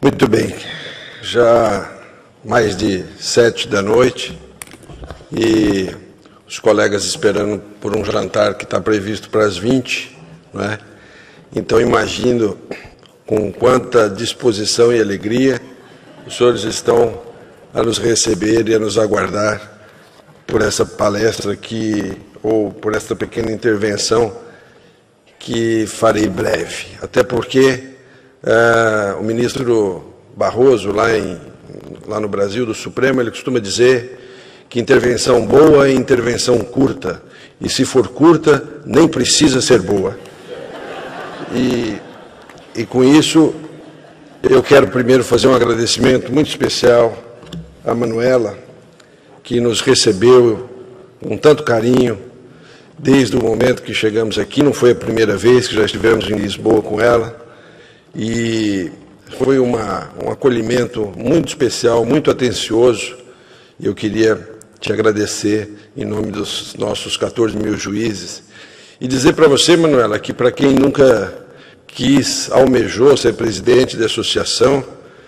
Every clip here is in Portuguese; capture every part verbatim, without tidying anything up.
Muito bem, já mais de sete da noite e os colegas esperando por um jantar que está previsto para as vinte, não é? Então imagino com quanta disposição e alegria os senhores estão a nos receber e a nos aguardar por essa palestra que, ou por esta pequena intervenção que farei breve, até porque Uh, o ministro Barroso, lá, em, lá no Brasil, do Supremo, ele costuma dizer que intervenção boa é intervenção curta, e se for curta, nem precisa ser boa. E, e com isso, eu quero primeiro fazer um agradecimento muito especial à Manuela, que nos recebeu com tanto carinho, desde o momento que chegamos aqui. Não foi a primeira vez que já estivemos em Lisboa com ela, e foi uma, um acolhimento muito especial, muito atencioso, e eu queria te agradecer em nome dos nossos quatorze mil juízes, e dizer para você, Manuela, que para quem nunca quis, almejou ser presidente da associação,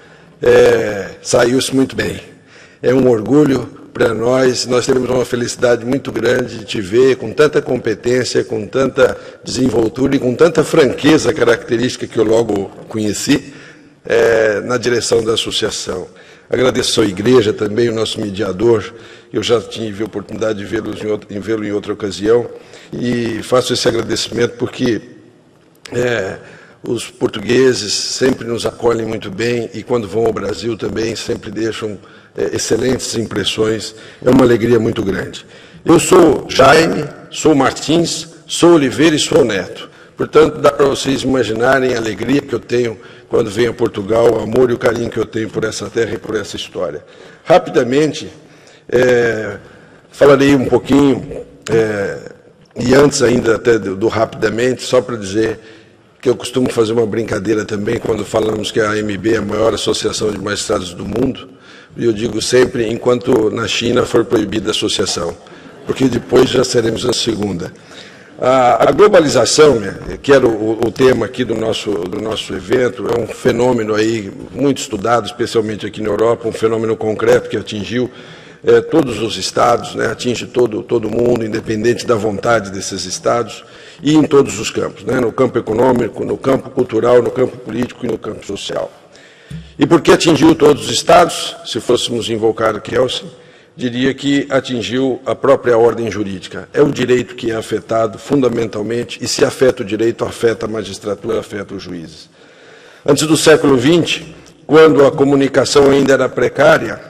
é, saiu-se muito bem. É um orgulho para nós, nós temos uma felicidade muito grande de te ver com tanta competência, com tanta desenvoltura e com tanta franqueza característica que eu logo conheci é, na direção da associação. Agradeço a sua igreja também, o nosso mediador, eu já tive a oportunidade de vê-lo em, vê-lo em outra ocasião, e faço esse agradecimento porque é, os portugueses sempre nos acolhem muito bem e quando vão ao Brasil também sempre deixam é, excelentes impressões. É uma alegria muito grande. Eu sou Jaime, sou Martins, sou Oliveira e sou Neto. Portanto, dá para vocês imaginarem a alegria que eu tenho quando venho a Portugal, o amor e o carinho que eu tenho por essa terra e por essa história. Rapidamente, é, falarei um pouquinho, é, e antes ainda até do, do rapidamente, só para dizer que eu costumo fazer uma brincadeira também quando falamos que a A M B é a maior associação de magistrados do mundo, e eu digo sempre, enquanto na China for proibida a associação, porque depois já seremos a segunda. A, a globalização, que era o, o tema aqui do nosso, do nosso evento, é um fenômeno aí muito estudado, especialmente aqui na Europa, um fenômeno concreto que atingiu é, todos os estados, né, atinge todo, todo mundo, independente da vontade desses estados, e em todos os campos, né, no campo econômico, no campo cultural, no campo político e no campo social. E por que atingiu todos os estados? Se fôssemos invocar o Kelsen, diria que atingiu a própria ordem jurídica. É o direito que é afetado fundamentalmente, e se afeta o direito, afeta a magistratura, afeta os juízes. Antes do século vinte, quando a comunicação ainda era precária,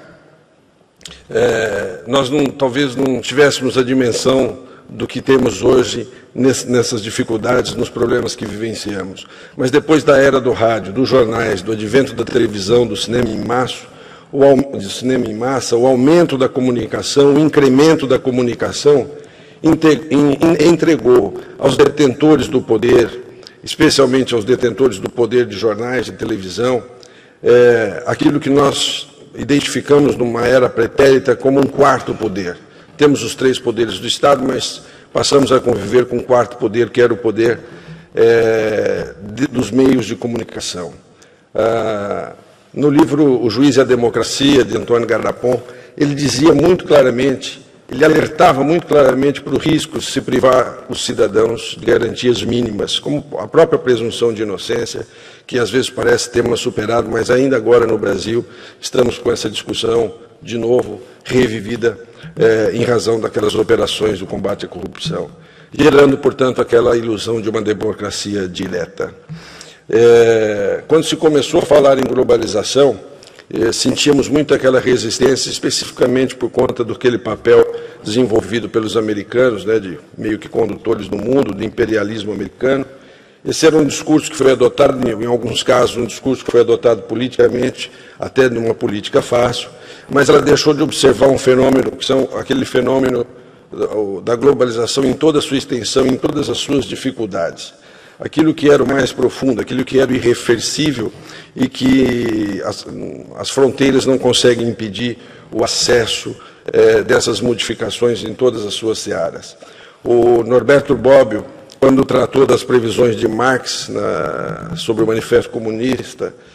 é, nós não, talvez não tivéssemos a dimensão do que temos hoje nessas dificuldades, nos problemas que vivenciamos. Mas depois da era do rádio, dos jornais, do advento da televisão, do cinema em massa, o, do cinema em massa, o aumento da comunicação, o incremento da comunicação, entregou aos detentores do poder, especialmente aos detentores do poder de jornais, de televisão, é, aquilo que nós identificamos numa era pretérita como um quarto poder. Temos os três poderes do Estado, mas passamos a conviver com um quarto poder, que era o poder é, de, dos meios de comunicação. Ah, no livro O Juiz e a Democracia, de Antônio Garrapon, ele dizia muito claramente, ele alertava muito claramente para o risco de se privar os cidadãos de garantias mínimas, como a própria presunção de inocência, que às vezes parece tema superado, mas ainda agora no Brasil estamos com essa discussão de novo revivida é, em razão daquelas operações do combate à corrupção, gerando, portanto, aquela ilusão de uma democracia direta. É, quando se começou a falar em globalização, é, sentíamos muito aquela resistência, especificamente por conta daquele papel desenvolvido pelos americanos, né, de meio que condutores do mundo, do imperialismo americano. Esse era um discurso que foi adotado, em alguns casos, um discurso que foi adotado politicamente, até numa política fácil, mas ela deixou de observar um fenômeno, que são aquele fenômeno da globalização em toda a sua extensão, em todas as suas dificuldades. Aquilo que era o mais profundo, aquilo que era o irreversível e que as, as fronteiras não conseguem impedir o acesso é, dessas modificações em todas as suas searas. O Norberto Bobbio, quando tratou das previsões de Marx na, sobre o Manifesto Comunista,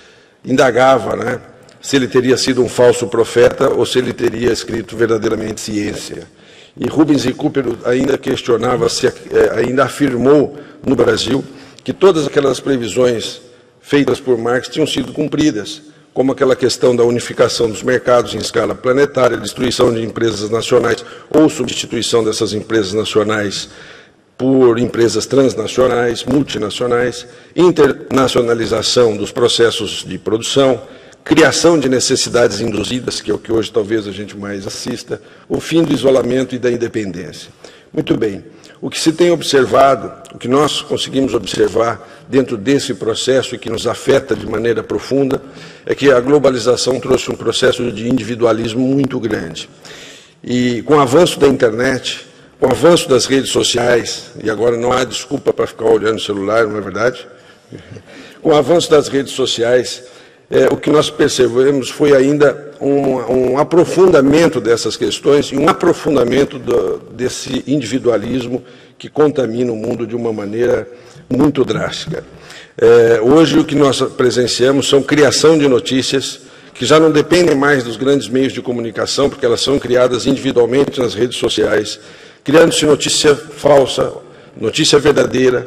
indagava, né, se ele teria sido um falso profeta ou se ele teria escrito verdadeiramente ciência. E Rubens Recupero ainda questionava, se, ainda afirmou no Brasil que todas aquelas previsões feitas por Marx tinham sido cumpridas, como aquela questão da unificação dos mercados em escala planetária, destruição de empresas nacionais ou substituição dessas empresas nacionais por empresas transnacionais, multinacionais, internacionalização dos processos de produção, criação de necessidades induzidas, que é o que hoje talvez a gente mais assista, o fim do isolamento e da independência. Muito bem, o que se tem observado, o que nós conseguimos observar dentro desse processo e que nos afeta de maneira profunda, é que a globalização trouxe um processo de individualismo muito grande. E com o avanço da internet, com o avanço das redes sociais, e agora não há desculpa para ficar olhando o celular, não é verdade? Com o avanço das redes sociais, É, o que nós percebemos foi ainda um, um aprofundamento dessas questões e um aprofundamento do, desse individualismo que contamina o mundo de uma maneira muito drástica. É, hoje o que nós presenciamos são criação de notícias que já não dependem mais dos grandes meios de comunicação, porque elas são criadas individualmente nas redes sociais, criando-se notícia falsa, notícia verdadeira,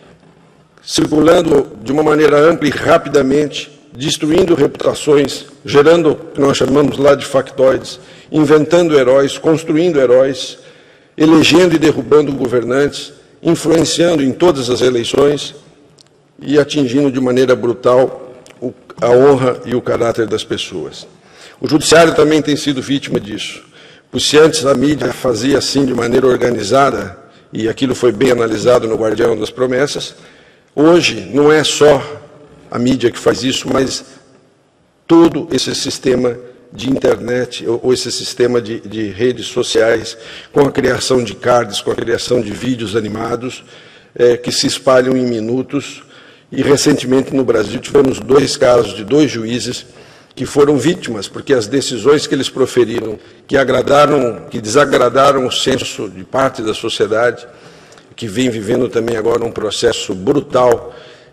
circulando de uma maneira ampla e rapidamente, destruindo reputações, gerando o que nós chamamos lá de factoides, inventando heróis, construindo heróis, elegendo e derrubando governantes, influenciando em todas as eleições e atingindo de maneira brutal a honra e o caráter das pessoas. O judiciário também tem sido vítima disso, pois se antes a mídia fazia assim de maneira organizada, e aquilo foi bem analisado no Guardião das Promessas, hoje não é só a mídia que faz isso, mas todo esse sistema de internet, ou esse sistema de, de redes sociais, com a criação de cards, com a criação de vídeos animados, é, que se espalham em minutos. E recentemente no Brasil tivemos dois casos de dois juízes que foram vítimas, porque as decisões que eles proferiram, que agradaram, que desagradaram o senso de parte da sociedade, que vem vivendo também agora um processo brutal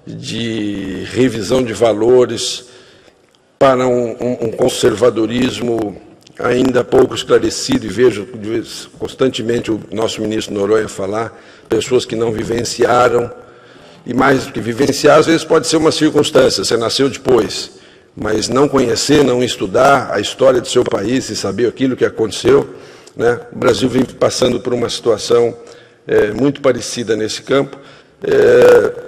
de revisão de valores para um, um, um conservadorismo ainda pouco esclarecido, e vejo constantemente o nosso ministro Noronha falar, pessoas que não vivenciaram, e mais do que vivenciar, às vezes pode ser uma circunstância, você nasceu depois, mas não conhecer, não estudar a história do seu país e saber aquilo que aconteceu, né? O Brasil vem passando por uma situação é, muito parecida nesse campo, é,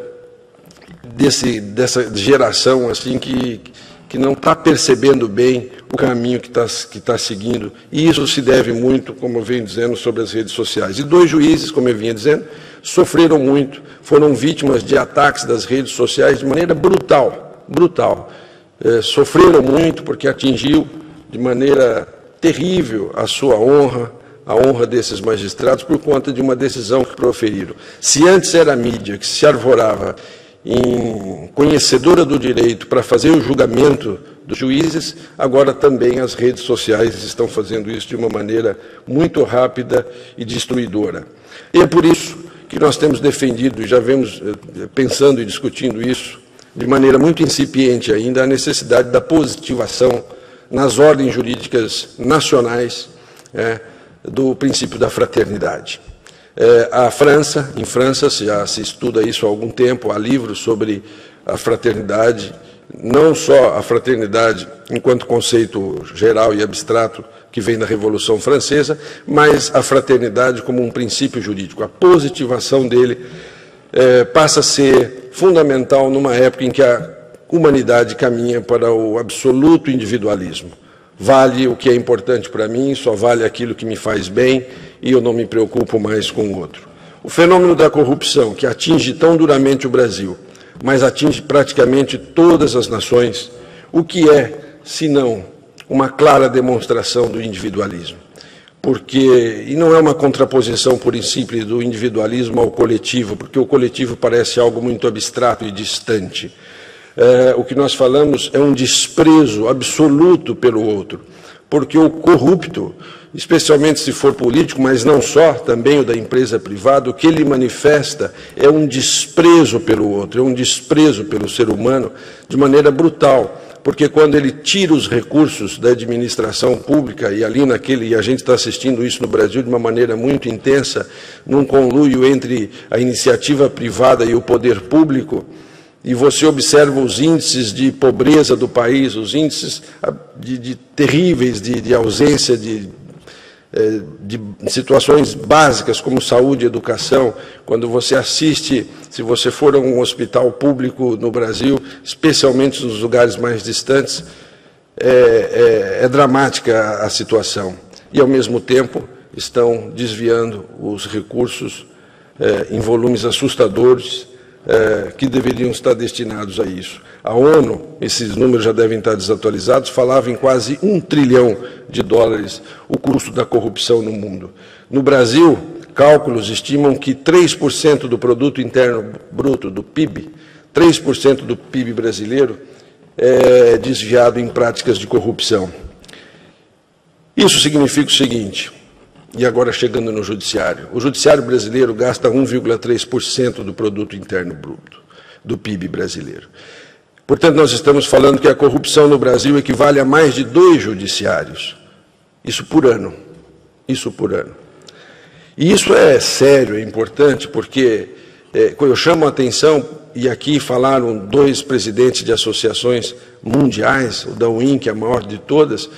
Desse, dessa geração assim que, que não está percebendo bem o caminho que está que tá seguindo. E isso se deve muito, como eu venho dizendo, sobre as redes sociais. E dois juízes, como eu vinha dizendo, sofreram muito, foram vítimas de ataques das redes sociais de maneira brutal, brutal. É, sofreram muito porque atingiu de maneira terrível a sua honra, a honra desses magistrados, por conta de uma decisão que proferiram. Se antes era a mídia que se arvorava em conhecedora do direito para fazer o julgamento dos juízes, agora também as redes sociais estão fazendo isso de uma maneira muito rápida e destruidora. E é por isso que nós temos defendido, e já vemos pensando e discutindo isso, de maneira muito incipiente ainda, a necessidade da positivação nas ordens jurídicas nacionais é, do princípio da fraternidade. É, a França, em França, já se estuda isso há algum tempo, há livros sobre a fraternidade, não só a fraternidade enquanto conceito geral e abstrato que vem da Revolução Francesa, mas a fraternidade como um princípio jurídico. A positivação dele é, passa a ser fundamental numa época em que a humanidade caminha para o absoluto individualismo. Vale o que é importante para mim, só vale aquilo que me faz bem e eu não me preocupo mais com o outro. O fenômeno da corrupção, que atinge tão duramente o Brasil, mas atinge praticamente todas as nações, o que é, senão, uma clara demonstração do individualismo? Porque, e não é uma contraposição pura e simples do individualismo ao coletivo, porque o coletivo parece algo muito abstrato e distante. É, o que nós falamos é um desprezo absoluto pelo outro, porque o corrupto, especialmente se for político, mas não só, também o da empresa privada, o que ele manifesta é um desprezo pelo outro, é um desprezo pelo ser humano de maneira brutal, porque quando ele tira os recursos da administração pública, e ali naquele, e a gente está assistindo isso no Brasil de uma maneira muito intensa, num conluio entre a iniciativa privada e o poder público, e você observa os índices de pobreza do país, os índices de, de terríveis de, de ausência de, de situações básicas como saúde e educação, quando você assiste, se você for a um hospital público no Brasil, especialmente nos lugares mais distantes, é, é, é dramática a situação. E, ao mesmo tempo, estão desviando os recursos é, em volumes assustadores, É, que deveriam estar destinados a isso. A ONU, esses números já devem estar desatualizados, falava em quase um trilhão de dólares o custo da corrupção no mundo. No Brasil, cálculos estimam que três por cento do produto interno bruto, do P I B, três por cento do P I B brasileiro é desviado em práticas de corrupção. Isso significa o seguinte, e agora chegando no judiciário, o judiciário brasileiro gasta um vírgula três por cento do produto interno bruto, do P I B brasileiro. Portanto, nós estamos falando que a corrupção no Brasil equivale a mais de dois judiciários. Isso por ano. Isso por ano. E isso é sério, é importante, porque é, eu chamo a atenção, e aqui falaram dois presidentes de associações mundiais, o da U I N, que é a maior de todas,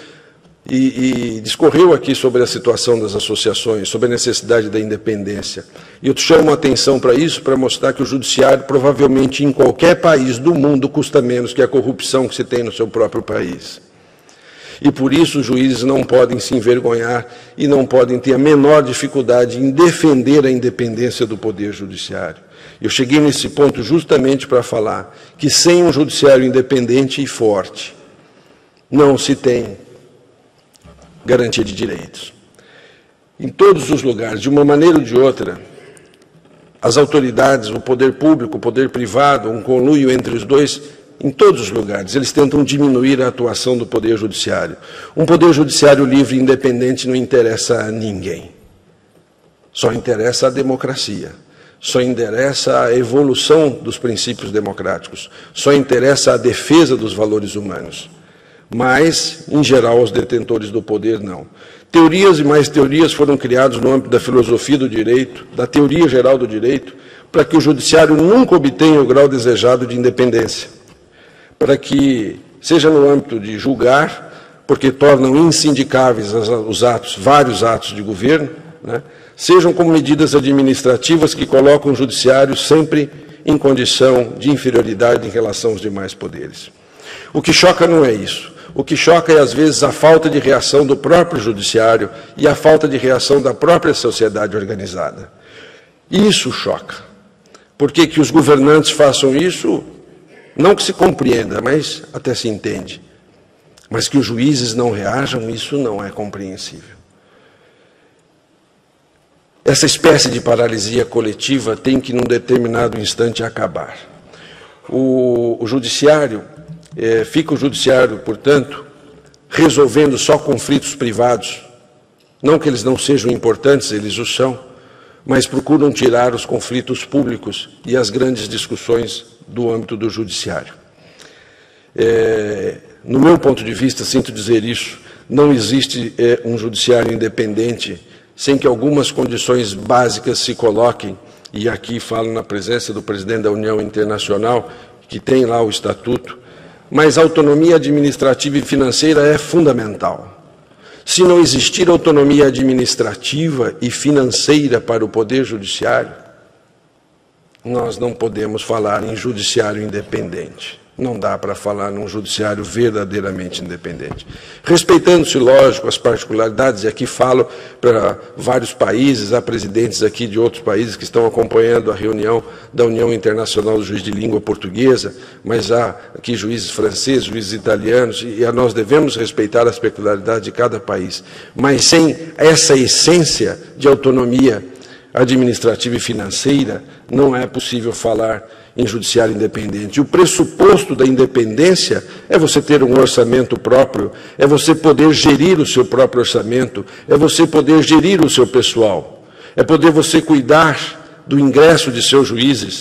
E, e discorreu aqui sobre a situação das associações, sobre a necessidade da independência. E eu chamo a atenção para isso, para mostrar que o judiciário, provavelmente em qualquer país do mundo, custa menos que a corrupção que se tem no seu próprio país. E por isso os juízes não podem se envergonhar e não podem ter a menor dificuldade em defender a independência do poder judiciário. Eu cheguei nesse ponto justamente para falar que sem um judiciário independente e forte, não se tem garantia de direitos. Em todos os lugares, de uma maneira ou de outra, as autoridades, o poder público, o poder privado, um conluio entre os dois, em todos os lugares, eles tentam diminuir a atuação do poder judiciário. Um poder judiciário livre e independente não interessa a ninguém. Só interessa a democracia. Só interessa a evolução dos princípios democráticos. Só interessa a defesa dos valores humanos. Mas, em geral, aos detentores do poder, não. Teorias e mais teorias foram criadas no âmbito da filosofia do direito, da teoria geral do direito, para que o judiciário nunca obtenha o grau desejado de independência. Para que, seja no âmbito de julgar, porque tornam insindicáveis os atos, vários atos de governo, né, sejam como medidas administrativas que colocam o judiciário sempre em condição de inferioridade em relação aos demais poderes. O que choca não é isso. O que choca é, às vezes, a falta de reação do próprio judiciário e a falta de reação da própria sociedade organizada. Isso choca. Por que que os governantes façam isso? Não que se compreenda, mas até se entende. Mas que os juízes não reajam, isso não é compreensível. Essa espécie de paralisia coletiva tem que, num determinado instante, acabar. O, o judiciário... É, fica o judiciário, portanto, resolvendo só conflitos privados. Não que eles não sejam importantes, eles o são, mas procuram tirar os conflitos públicos e as grandes discussões do âmbito do judiciário. É, no meu ponto de vista, sinto dizer isso, não existe é, um judiciário independente sem que algumas condições básicas se coloquem, e aqui falo na presença do presidente da União Internacional, que tem lá o estatuto, mas a autonomia administrativa e financeira é fundamental. Se não existir autonomia administrativa e financeira para o Poder Judiciário, nós não podemos falar em judiciário independente. Não dá para falar num judiciário verdadeiramente independente. Respeitando-se, lógico, as particularidades, e aqui falo para vários países, há presidentes aqui de outros países que estão acompanhando a reunião da União Internacional do Juiz de Língua Portuguesa, mas há aqui juízes franceses, juízes italianos, e nós devemos respeitar as peculiaridades de cada país. Mas sem essa essência de autonomia administrativa e financeira, não é possível falar em judiciário independente. O pressuposto da independência é você ter um orçamento próprio, é você poder gerir o seu próprio orçamento, é você poder gerir o seu pessoal, é poder você cuidar do ingresso de seus juízes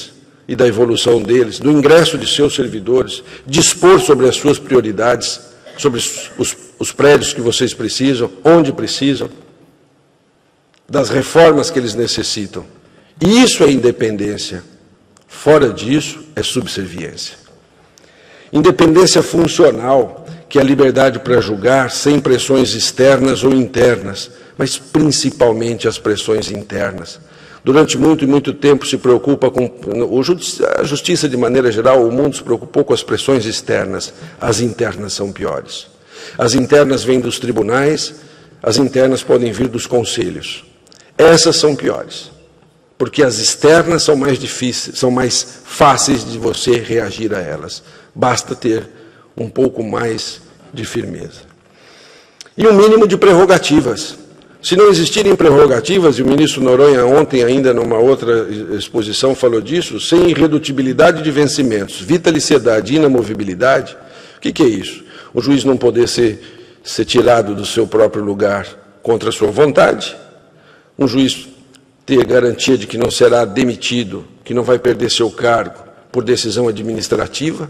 e da evolução deles, do ingresso de seus servidores, dispor sobre as suas prioridades, sobre os, os prédios que vocês precisam, onde precisam, das reformas que eles necessitam. E isso é independência. Fora disso, é subserviência. Independência funcional, que é a liberdade para julgar sem pressões externas ou internas, mas principalmente as pressões internas. Durante muito e muito tempo se preocupa com a justiça de maneira geral, o mundo se preocupou com as pressões externas, as internas são piores. As internas vêm dos tribunais, as internas podem vir dos conselhos. Essas são piores, porque as externas são mais difíceis, são mais fáceis de você reagir a elas. Basta ter um pouco mais de firmeza. E um mínimo de prerrogativas. Se não existirem prerrogativas, e o ministro Noronha ontem ainda numa outra exposição falou disso, sem irredutibilidade de vencimentos, vitaliciedade e inamovibilidade, o que, que é isso? O juiz não poder ser, ser tirado do seu próprio lugar contra a sua vontade, um juiz ter garantia de que não será demitido, que não vai perder seu cargo por decisão administrativa,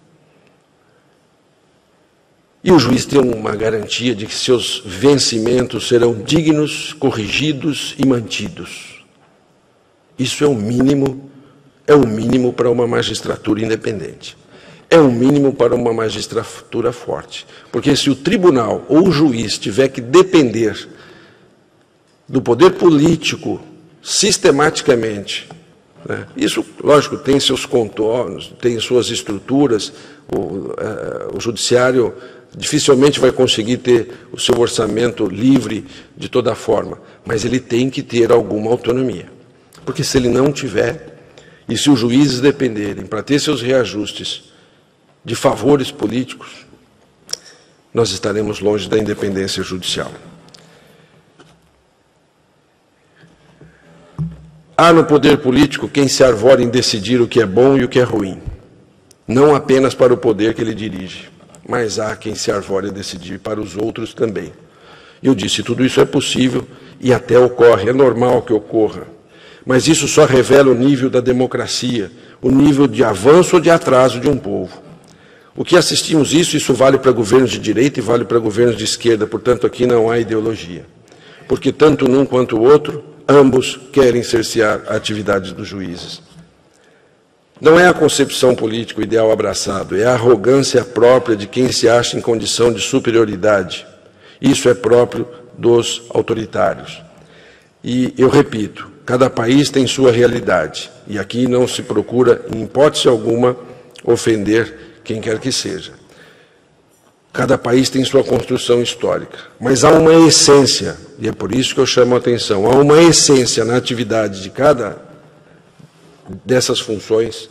e o juiz ter uma garantia de que seus vencimentos serão dignos, corrigidos e mantidos. Isso é o mínimo, é o mínimo para uma magistratura independente. É o mínimo para uma magistratura forte. Porque se o tribunal ou o juiz tiver que depender do poder político sistematicamente, né, isso, lógico, tem seus contornos, tem suas estruturas, o, uh, o judiciário dificilmente vai conseguir ter o seu orçamento livre de toda forma, mas ele tem que ter alguma autonomia. Porque se ele não tiver, e se os juízes dependerem para ter seus reajustes de favores políticos, nós estaremos longe da independência judicial. Há no poder político quem se arvora em decidir o que é bom e o que é ruim, não apenas para o poder que ele dirige, mas há quem se arvore a decidir para os outros também. Eu disse, tudo isso é possível e até ocorre, é normal que ocorra, mas isso só revela o nível da democracia, o nível de avanço ou de atraso de um povo. O que assistimos isso, isso vale para governos de direita e vale para governos de esquerda, portanto aqui não há ideologia, porque tanto um quanto o outro, ambos querem cercear a atividade dos juízes. Não é a concepção política o ideal abraçado, é a arrogância própria de quem se acha em condição de superioridade. Isso é próprio dos autoritários. E eu repito, cada país tem sua realidade, e aqui não se procura, em hipótese alguma, ofender quem quer que seja. Cada país tem sua construção histórica, mas há uma essência, e é por isso que eu chamo a atenção, há uma essência na atividade de cada dessas funções,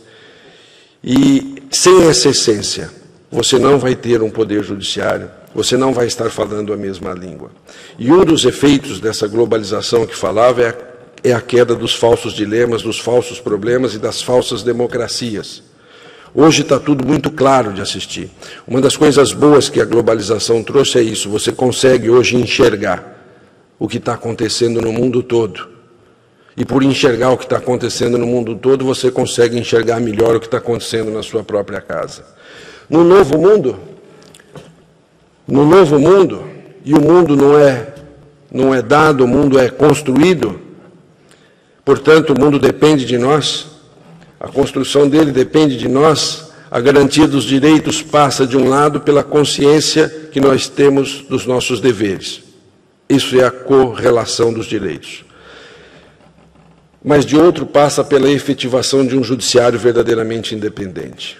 e sem essa essência, você não vai ter um poder judiciário, você não vai estar falando a mesma língua. E um dos efeitos dessa globalização que falava é a, é a queda dos falsos dilemas, dos falsos problemas e das falsas democracias. Hoje está tudo muito claro de assistir. Uma das coisas boas que a globalização trouxe é isso, você consegue hoje enxergar o que está acontecendo no mundo todo. E por enxergar o que está acontecendo no mundo todo, você consegue enxergar melhor o que está acontecendo na sua própria casa. No novo mundo, no novo mundo, e o mundo não é, não é dado, o mundo é construído, portanto o mundo depende de nós, a construção dele depende de nós, a garantia dos direitos passa de um lado pela consciência que nós temos dos nossos deveres. Isso é a correlação dos direitos. Mas de outro passa pela efetivação de um judiciário verdadeiramente independente.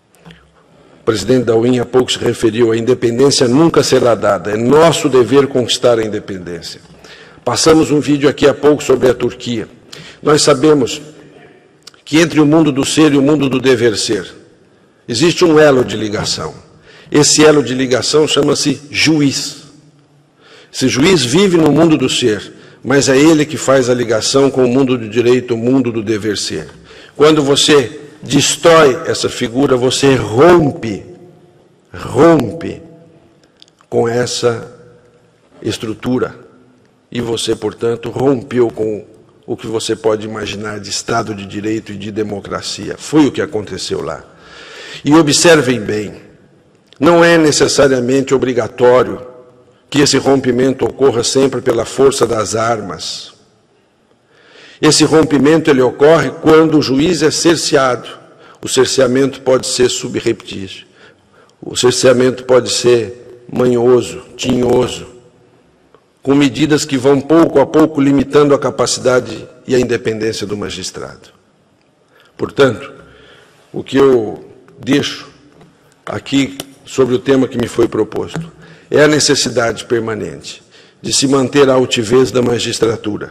O presidente da U I N há pouco se referiu, a independência nunca será dada, é nosso dever conquistar a independência. Passamos um vídeo aqui há pouco sobre a Turquia. Nós sabemos que entre o mundo do ser e o mundo do dever ser, existe um elo de ligação. Esse elo de ligação chama-se juiz. Esse juiz vive no mundo do ser, mas é ele que faz a ligação com o mundo do direito, o mundo do dever ser. Quando você destrói essa figura, você rompe, rompe com essa estrutura. E você, portanto, rompeu com o que você pode imaginar de Estado de Direito e de democracia. Foi o que aconteceu lá. E observem bem, não é necessariamente obrigatório que esse rompimento ocorra sempre pela força das armas. Esse rompimento ele ocorre quando o juiz é cerceado. O cerceamento pode ser subreptício. O cerceamento pode ser manhoso, tinhoso, com medidas que vão pouco a pouco limitando a capacidade e a independência do magistrado. Portanto, o que eu deixo aqui sobre o tema que me foi proposto é a necessidade permanente de se manter a altivez da magistratura,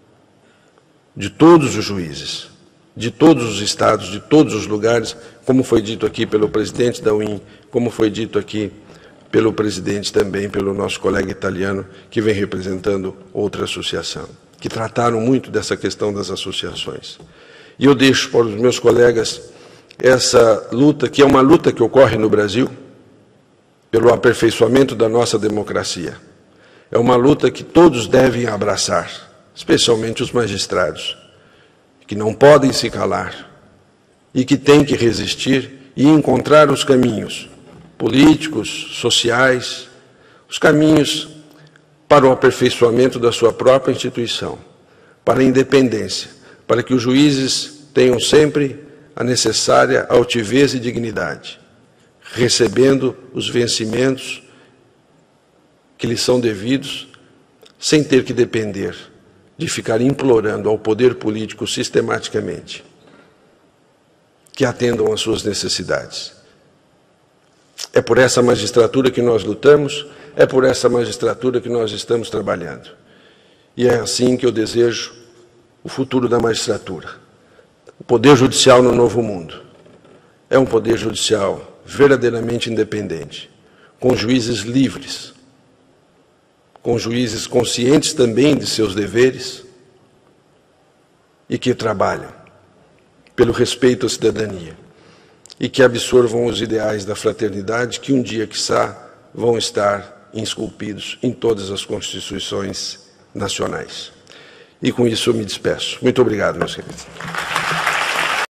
de todos os juízes, de todos os estados, de todos os lugares, como foi dito aqui pelo presidente da U I N, como foi dito aqui pelo presidente também, pelo nosso colega italiano, que vem representando outra associação, que trataram muito dessa questão das associações. E eu deixo para os meus colegas essa luta, que é uma luta que ocorre no Brasil, pelo aperfeiçoamento da nossa democracia. É uma luta que todos devem abraçar, especialmente os magistrados, que não podem se calar e que têm que resistir e encontrar os caminhos políticos, sociais, os caminhos para o aperfeiçoamento da sua própria instituição, para a independência, para que os juízes tenham sempre a necessária altivez e dignidade, recebendo os vencimentos que lhes são devidos, sem ter que depender de ficar implorando ao poder político sistematicamente que atendam às suas necessidades. É por essa magistratura que nós lutamos, é por essa magistratura que nós estamos trabalhando. E é assim que eu desejo o futuro da magistratura. O Poder Judicial no novo mundo é um Poder Judicial verdadeiramente independente, com juízes livres, com juízes conscientes também de seus deveres e que trabalham pelo respeito à cidadania e que absorvam os ideais da fraternidade que um dia, quiçá, vão estar esculpidos em todas as constituições nacionais. E com isso eu me despeço. Muito obrigado, meus queridos.